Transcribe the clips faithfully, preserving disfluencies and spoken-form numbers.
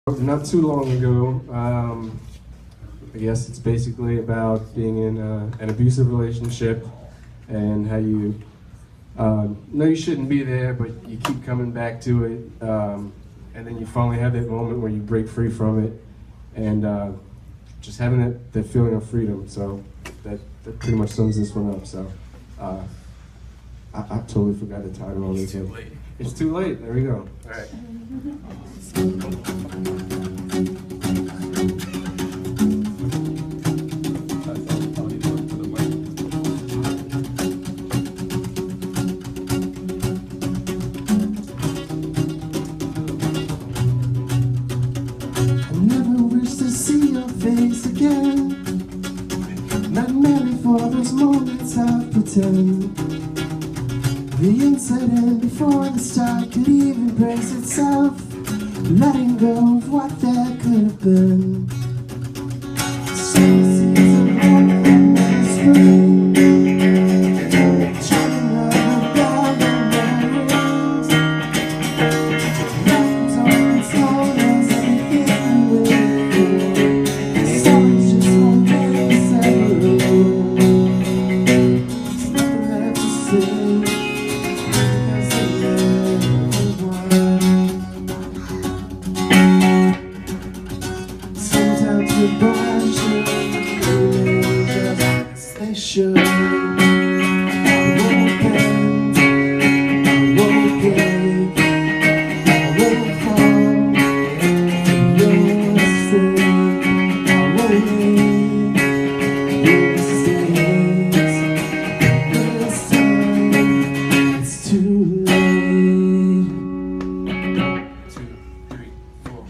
Not too long ago. Um, I guess it's basically about being in uh, an abusive relationship and how you uh, know you shouldn't be there, but you keep coming back to it, um, and then you finally have that moment where you break free from it, and uh, just having that, that feeling of freedom. So that, that pretty much sums this one up. So uh, I, I totally forgot the title on this. It's too late. It's too late. There we go. All right. Again, not merely for those moments of pretend. The incident before the start could even brace itself, letting go of what there could have been. Seasons of hope and spring, dreaming of the golden memories. Left on its own as everything we wait for. Goodbye should remain just as they should. I won't bend, I won't break, I won't fall for your sake. I won't make your mistakes. This time it's too late. Two, three, four.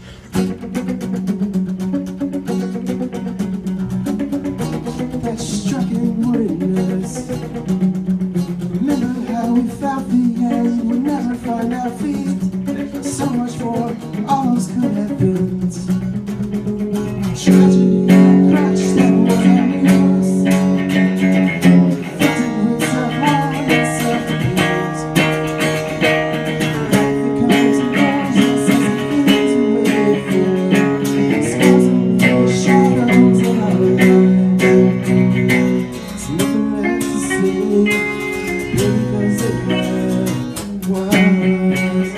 That struck in weakness. Remember how we felt the end would never find our feet. So much more, all those could have been. Tragedy and crutch that was our muse. Infected with self-harm and self-abuse. Life becomes a gorgeous as a thing to wait for. Exposing the shadows of our lives. There's nothing left to say, because it never was.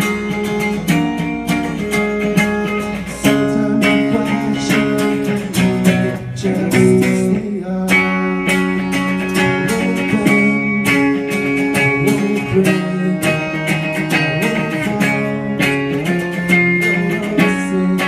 Sometimes the passion just as they are. I won't bend, I won't break, I won't fall for your sake.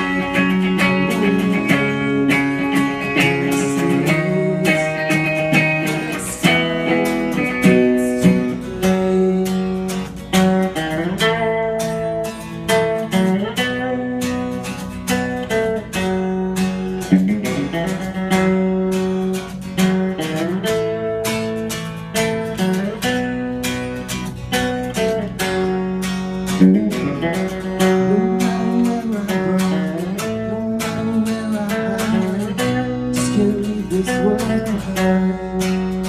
This world behind.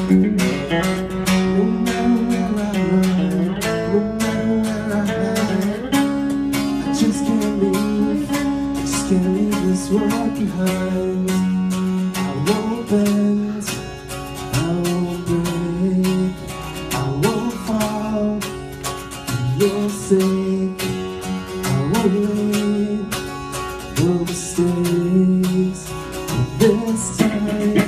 No matter where I run, no matter where I hide, I just can't leave, I just can't leave this world behind. I won't bend, I won't break, I won't fall for your sake. I won't make no mistakes this time.